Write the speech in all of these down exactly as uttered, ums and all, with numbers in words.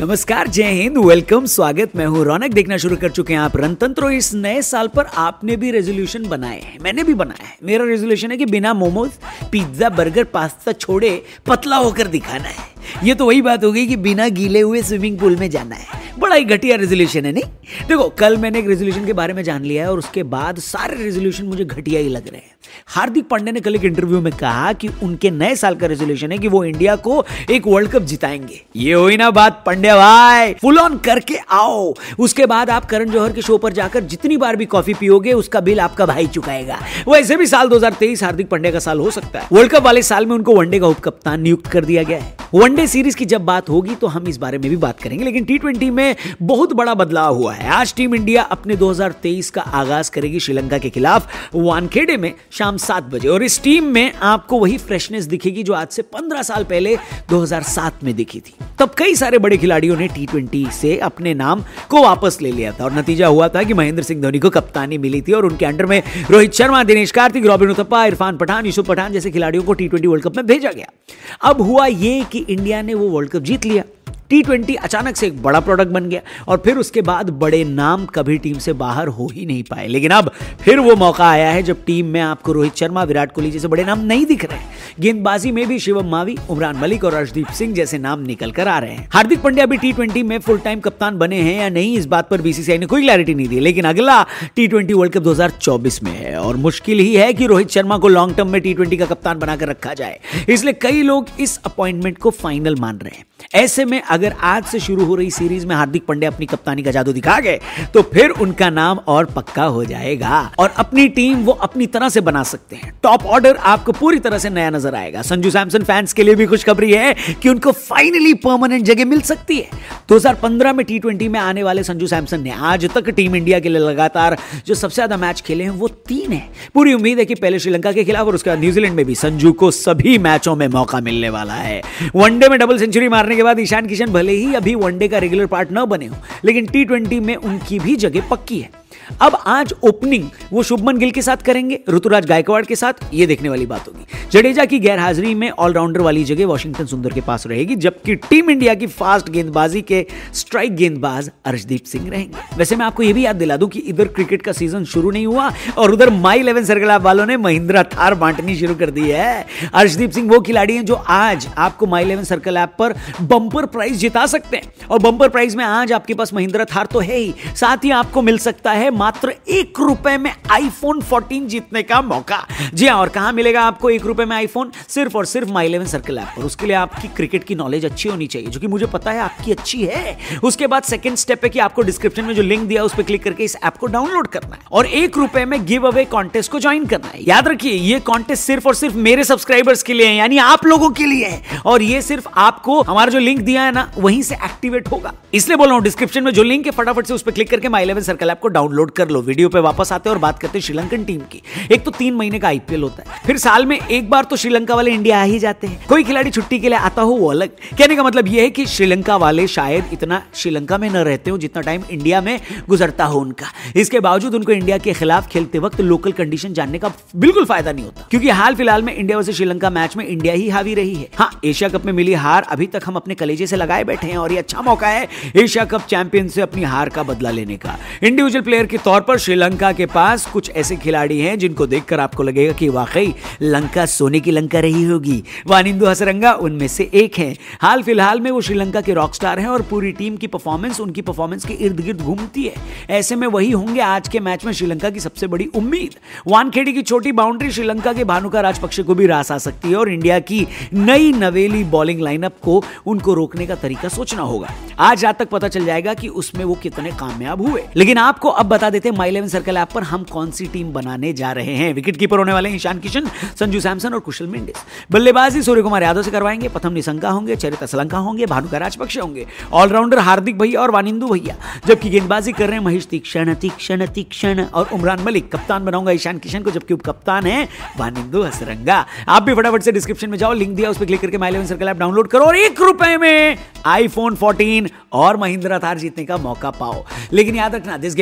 नमस्कार, जय हिंद, वेलकम, स्वागत। मैं हूं रौनक। देखना शुरू कर चुके हैं आप रणतंत्र। इस नए साल पर आपने भी रेजोल्यूशन बनाए हैं, मैंने भी बनाया है। मेरा रेजोल्यूशन है कि बिना मोमोज, पिज्जा, बर्गर, पास्ता छोड़े पतला होकर दिखाना है। ये तो वही बात हो गई कि बिना गीले हुए स्विमिंग पूल में जाना है। बड़ा ही घटिया रेजोल्यूशन है, नहीं? देखो, कल मैंने एक रेजोल्यूशन के बारे में जान लिया है और उसके बाद सारे रेजोल्यूशन मुझे घटिया ही लग रहे हैं। हार्दिक पांड्या ने कल एक इंटरव्यू में कहा कि उनके नए साल का रेजोल्यूशन है कि वो इंडिया को एक वर्ल्ड कप जिताएंगे। ये हुई ना बात पांड्या भाई, फुल ऑन करके आओ। उसके बाद आप करण जौहर के शो पर जाकर जितनी बार भी कॉफी पियोगे उसका बिल आपका भाई चुकाएगा। वैसे भी साल दो हज़ार तेईस हार्दिक पांड्या का साल हो सकता है। वर्ल्ड कप वाले साल में उनको वनडे का उप कप्तान नियुक्त कर दिया गया है। वनडे सीरीज की जब बात होगी तो हम इस बारे में भी बात करेंगे, लेकिन टी ट्वेंटी में बहुत बड़ा बदलाव हुआ है। आज टीम इंडिया अपने दो हज़ार तेईस का आगाज करेगी श्रीलंका के खिलाफ वानखेड़े में शाम सात बजे, और इस टीम में आपको वही फ्रेशनेस दिखेगी जो आज से पंद्रह साल पहले दो हज़ार सात में दिखी थी। तब कई सारे बड़े खिलाड़ियों ने टी ट्वेंटी से अपने नाम को वापस ले लिया था और नतीजा हुआ था कि महेंद्र सिंह धोनी को कप्तानी मिली थी और उनके अंडर में रोहित शर्मा, दिनेश कार्तिक, रॉबिन उथप्पा, इरफान पठान, यूसुफ पठान जैसे खिलाड़ियों को टी ट्वेंटी वर्ल्ड कप में भेजा गया। अब हुआ ये कि इंडिया ने वो वर्ल्ड कप जीत लिया। टी ट्वेंटी अचानक से एक बड़ा प्रोडक्ट बन गया और फिर उसके बाद बड़े नाम कभी टीम से बाहर हो ही नहीं पाए। लेकिन अब फिर वो मौका आया है जब टीम में आपको रोहित शर्मा, विराट कोहली जैसे बड़े नाम नहीं दिख रहे हैं। गेंदबाजी में भी शिवम मावी, उमरान मलिक और अर्शदीप सिंह जैसे नाम निकल कर आ रहे हैं। हार्दिक पांड्या भी टी ट्वेंटी में फुल टाइम कप्तान बने हैं या नहीं, इस बात पर बीसीसीआई ने कोई क्लैरिटी नहीं दी। लेकिन अगला टी ट्वेंटी वर्ल्ड कप दो हज़ार चौबीस में है और मुश्किल ही है कि रोहित शर्मा को लॉन्ग टर्म में टी ट्वेंटी का कप्तान बनाकर रखा जाए। इसलिए कई लोग इस अपॉइंटमेंट को फाइनल मान रहे हैं। ऐसे में अगर आज से शुरू हो रही सीरीज में हार्दिक पांड्या अपनी कप्तानी का जादू दिखा गए तो फिर उनका नाम और पक्का हो जाएगा और अपनी टीम वो अपनी तरह से बना सकते हैं। टॉप ऑर्डर आपको पूरी तरह से नया नजर आएगा। संजू सैमसन फैंस के लिए भी खुशखबरी है कि उनको फाइनली परमानेंट जगह मिल सकती है। दो हज़ार पंद्रह में टी ट्वेंटी में आने वाले संजू सैमसन ने आज तक टीम इंडिया के लिए लगातार जो सबसे ज्यादा मैच खेले हैं वो तीन है। पूरी उम्मीद है कि पहले श्रीलंका के खिलाफ और उसके बाद न्यूजीलैंड में भी संजू को सभी मैचों में मौका मिलने वाला है। वनडे में डबल सेंचुरी मारने के बाद ईशान किशन भले ही अभी वनडे का रेगुलर पार्ट न बने हो, लेकिन टी ट्वेंटी में उनकी भी जगह पक्की है। अब आज ओपनिंग वो शुभमन गिल के साथ करेंगे, ऋतुराज गायकवाड़ के साथ, ये देखने वाली बात होगी। जडेजा की गैरहाजिरी में ऑलराउंडर वाली जगह वॉशिंगटन सुंदर के पास रहेगी, जबकि टीम इंडिया की फास्ट गेंदबाजी के स्ट्राइक गेंदबाज अर्शदीप सिंह रहेंगे। वैसे मैं आपको यह भी याद दिला दूं कि इधर क्रिकेट का सीजन शुरू नहीं हुआ और उधर माई इलेवन सर्कल ऐप वालों ने महिंद्रा थार बांटनी शुरू कर दी है। अर्शदीप सिंह वो खिलाड़ी हैं जो आज आपको माई इलेवन सर्कल ऐप पर बंपर प्राइज जिता सकते हैं और बंपर प्राइज में आज आपके पास महिंद्रा थार तो है ही, साथ ही आपको मिल सकता है मात्र एक रुपए में आईफोन चौदह जीतने का मौका। जी हां, और कहां मिलेगा आपको एक रुपए में आईफोन? सिर्फ और सिर्फ माई इलेवन सर्कल ऐप पर। उसके लिए आपकी क्रिकेट की नॉलेज अच्छी होनी चाहिए, जो कि मुझे पता है आपकी अच्छी है। उसके बाद सेकंड स्टेप है कि आपको डिस्क्रिप्शन में जो लिंक दिया उस पर क्लिक करके इस ऐप को डाउनलोड करना है और एक रुपए में गिव अवे कॉन्टेस्ट को ज्वाइन करना है। याद रखिए, ये कॉन्टेस्ट सिर्फ और सिर्फ मेरे सब्सक्राइबर्स के लिए है, यानी आप लोगों के लिए है, और ये सिर्फ आपको हमारा जो लिंक दिया है ना वहीं से एक्टिवेट होगा। इसलिए बोल रहा हूं, डिस्क्रिप्शन में जो लिंक है फटाफट से उस पर क्लिक करके माई इलेवन सर्कल ऐप को डाउनलोड कर लो। वीडियो पे वापस आते हैं और बात करते हैं श्रीलंकन टीम की। एक तो तीन महीने का आईपीएल होता है, फिर साल में एक बार तो श्रीलंका वाले इंडिया आ ही जाते हैं। कोई खिलाड़ी छुट्टी के लिए आता हो वो अलग। कहने का मतलब यह है कि श्रीलंका वाले शायद इतना श्रीलंका में न रहते हो जितना टाइम इंडिया में गुजरता हो उनका। इसके बावजूद उनको इंडिया के खिलाफ खेलते वक्त लोकल कंडीशन जानने का बिल्कुल फायदा नहीं होता, क्योंकि हाल फिलहाल में इंडिया वर्सेस श्रीलंका मैच में इंडिया ही हावी रही है। हाँ, एशिया कप में मिली हार अभी तक हम अपने कलेजे से लगाए बैठे हैं और ये अच्छा मौका है एशिया कप चैंपियन से अपनी हार का बदला लेने का। इंडिविजुअल प्लेयर के तौर पर श्रीलंका के पास कुछ ऐसे खिलाड़ी हैं जिनको देखकर आपको लगेगा कि वाकई लंका सोने की लंका रही होगी। वानिंदु हसरंगा उनमें से एक हैं। हाल फिलहाल में वो श्रीलंका के रॉकस्टार हैं और पूरी टीम की परफॉर्मेंस उनकी परफॉर्मेंस के इर्द गिर्द घूमती है। ऐसे में वही होंगे आज के मैच में श्रीलंका की सबसे बड़ी उम्मीद। वानखेड़ी की छोटी बाउंड्री श्रीलंका के भानुका राजपक्षे को भी रास आ सकती है और इंडिया की नई नवेली बॉलिंग लाइनअप को उनको रोकने का तरीका सोचना होगा। आज रात तक पता चल जाएगा कि उसमें वो कितने कामयाब हुए। लेकिन आपको अब बता देते हैं माई इलेवन सर्कल ऐप पर हम कौन सी टीम बनाने जा रहे हैं। विकेट कीपर होने वाले ईशान किशन, संजू सैमसन और कुशल मेंडिस। बल्लेबाजी सूर्य कुमार यादव से करवाएंगे, प्रथम निशंका होंगे, चरिता सलंका होंगे, भानुका राजपक्षे होंगे, ऑलराउंडर हार्दिक भैया और वानिंदु भैया। जबकि गेंदबाजी कर रहे हैं महेश तीक्ष्ण तीक्ष्ण तीक्ष्ण और उमरान मलिक। कप्तान बनाऊंगा ईशान किशन को, जबकि उप कप्तान है वानिंदु हसरंगा। आप भी फटाफट से डिस्क्रिप्शन में जाओ, लिंक दिया उस पर क्लिक करके My Eleven Circle app download करो और एक रुपए में आईफोन चौदह और महिंद्रा थार जीतने का मौका पाओ। लेकिन याद रखना, this game involves an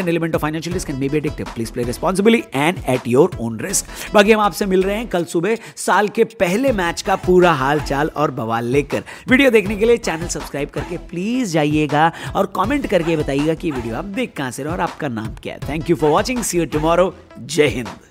element of financial risk and may be addictive, please play responsibly and at your own risk. बाकी हम आपसे मिल रहे हैं कल सुबह साल के पहले मैच का पूरा हाल चाल और बवाल लेकर। वीडियो देखने के लिए चैनल सब्सक्राइब करके प्लीज जाइएगा और कमेंट करके बताइएगा कि वीडियो आप देख कहां से रहे और आपका नाम क्या है। Thank you for watching, see you tomorrow. जय हिंद।